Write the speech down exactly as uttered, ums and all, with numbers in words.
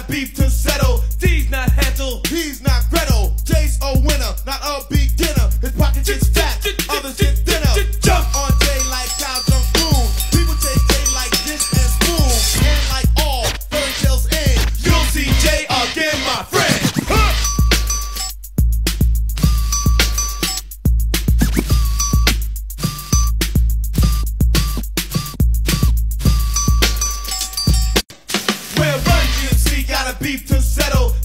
beef to settle. D's not Hansel, he's not Gretel. Jay's a winner, not a beginner. His pocket gets fat, others get thinner. Jump on Jay like cow jump spoon. People take Jay like dish and spoon. And like all fairy tales end, you'll see Jay again, my friend. Huh! Where Run D M C got a beef to settle.